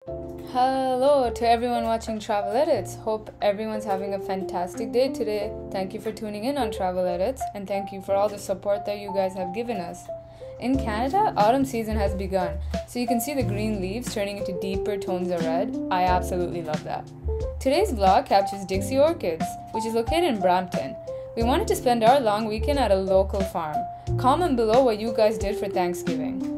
Hello to everyone watching Travel Edits. Hope everyone's having a fantastic day today. Thank you for tuning in on Travel Edits and thank you for all the support that you guys have given us. In Canada, autumn season has begun, so you can see the green leaves turning into deeper tones of red. I absolutely love that. Today's vlog captures Dixie Orchids, which is located in Brampton. We wanted to spend our long weekend at a local farm. Comment below what you guys did for Thanksgiving.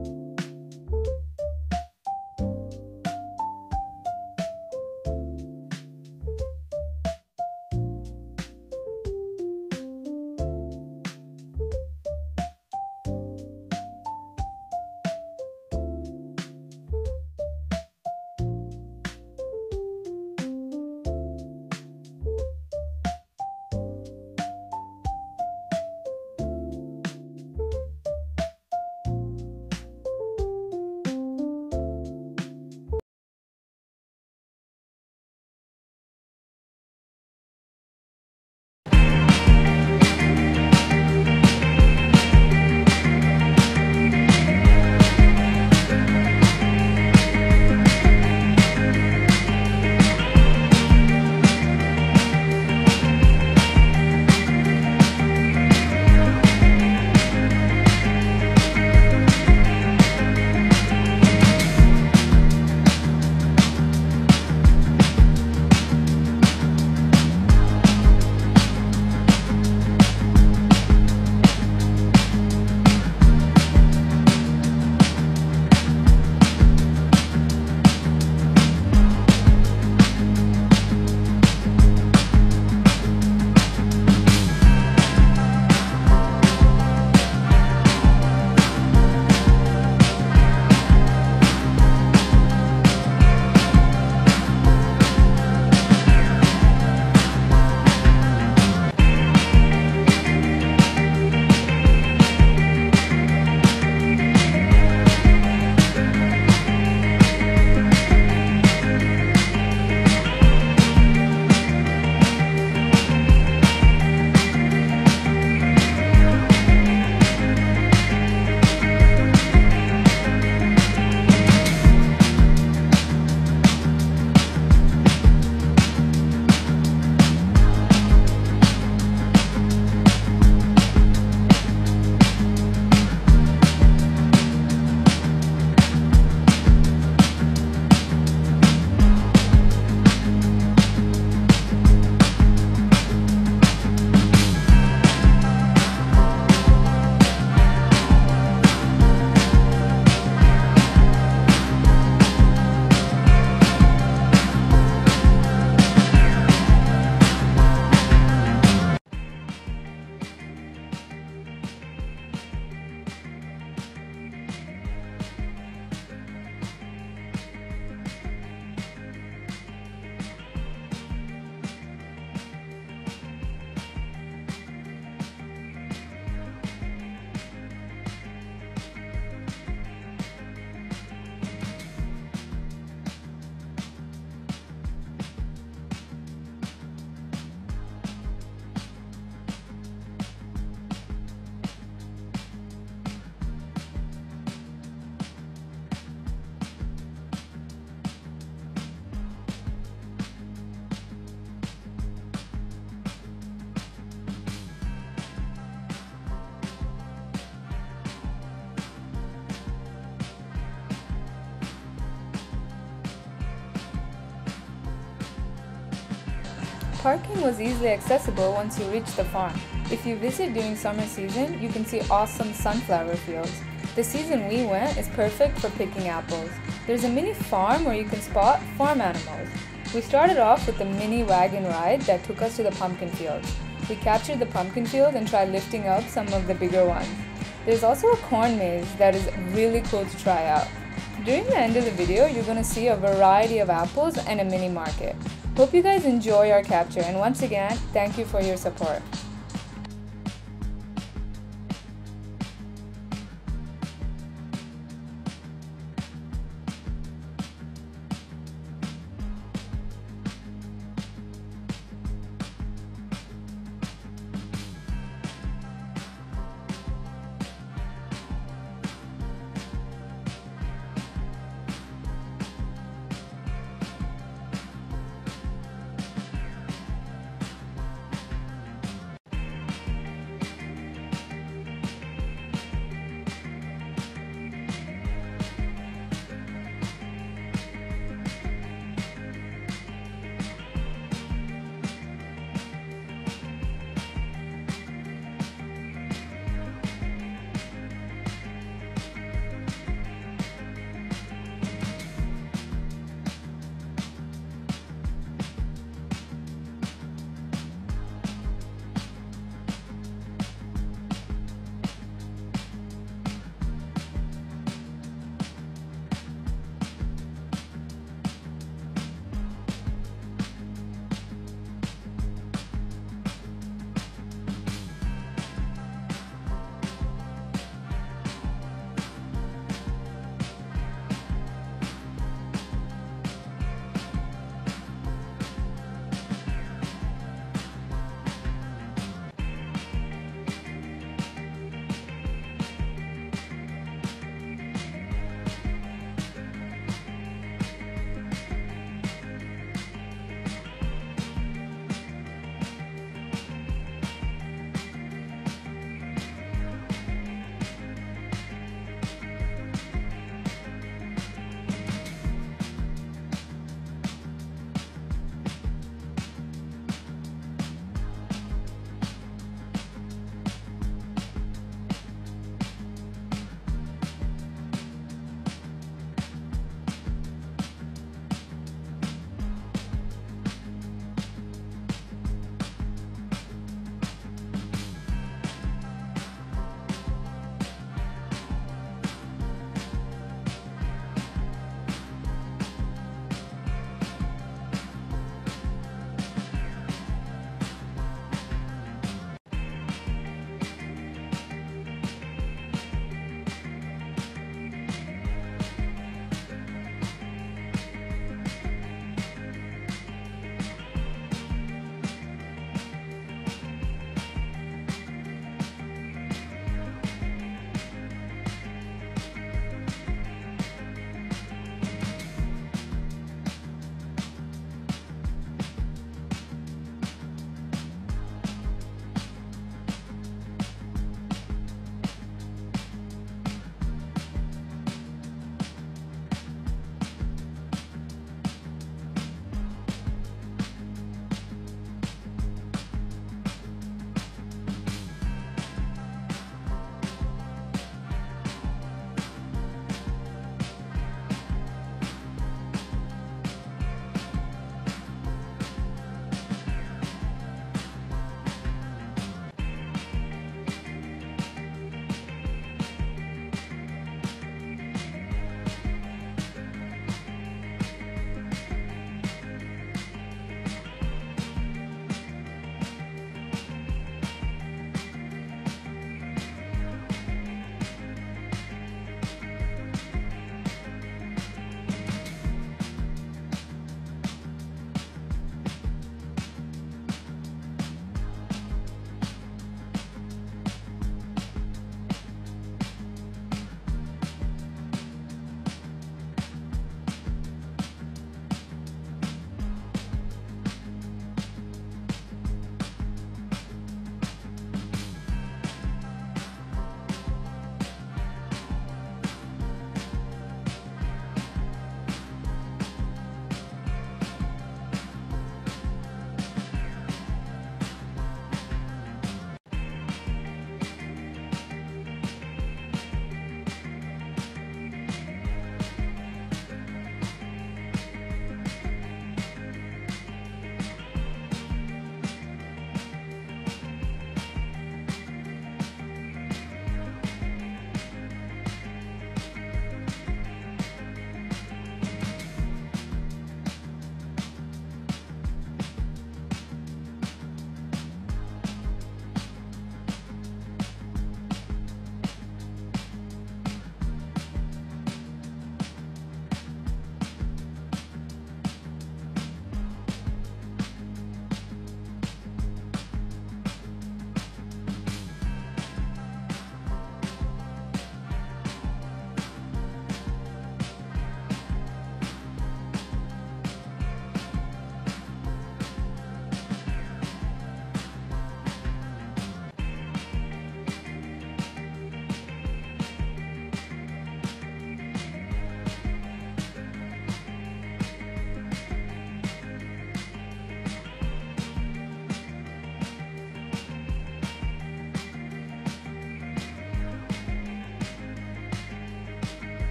Parking was easily accessible once you reach the farm. If you visit during summer season, you can see awesome sunflower fields. The season we went is perfect for picking apples. There's a mini farm where you can spot farm animals. We started off with the mini wagon ride that took us to the pumpkin fields. We captured the pumpkin field and tried lifting up some of the bigger ones. There's also a corn maze that is really cool to try out. During the end of the video, you're going to see a variety of apples and a mini market. Hope you guys enjoy our capture, and once again, thank you for your support.